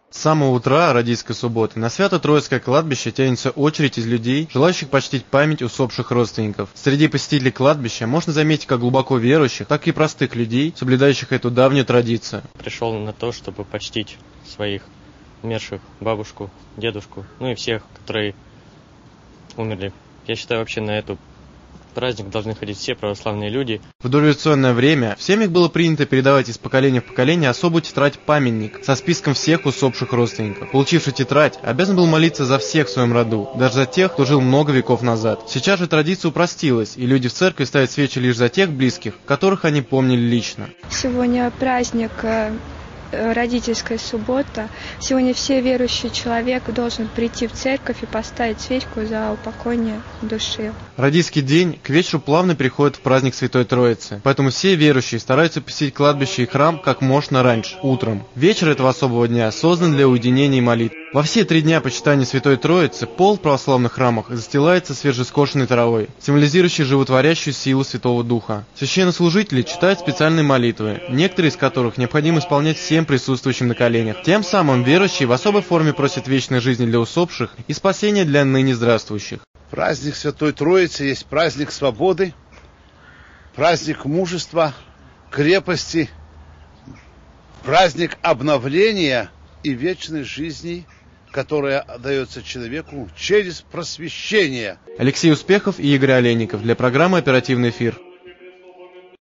С самого утра Радийской субботы на Свято-Троицкое кладбище тянется очередь из людей, желающих почтить память усопших родственников. Среди посетителей кладбища можно заметить как глубоко верующих, так и простых людей, соблюдающих эту давнюю традицию. Пришел на то, чтобы почтить своих умерших, бабушку, дедушку, ну и всех, которые умерли. Я считаю, вообще на эту праздник должны ходить все православные люди. В дореволюционное время в семьях было принято передавать из поколения в поколение особую тетрадь-памятник со списком всех усопших родственников. Получивший тетрадь обязан был молиться за всех в своем роду, даже за тех, кто жил много веков назад. Сейчас же традиция упростилась, и люди в церкви ставят свечи лишь за тех близких, которых они помнили лично. Сегодня праздник Родительская суббота. Сегодня все верующий человек должен прийти в церковь и поставить свечку за упокоение души. Радийский день к вечеру плавно переходит в праздник Святой Троицы, поэтому все верующие стараются посетить кладбище и храм как можно раньше, утром. Вечер этого особого дня создан для уединения и молитв. Во все 3 дня почитания Святой Троицы пол в православных храмах застилается свежескошенной травой, символизирующей животворящую силу Святого Духа. Священнослужители читают специальные молитвы, некоторые из которых необходимо исполнять всем присутствующим на коленях. Тем самым верующие в особой форме просят вечной жизни для усопших и спасения для ныне здравствующих. Праздник Святой Троицы есть праздник свободы, праздник мужества, крепости, праздник обновления и вечной жизни, которая дается человеку через просвещение. Алексей Успехов и Игорь Олейников для программы «Оперативный эфир».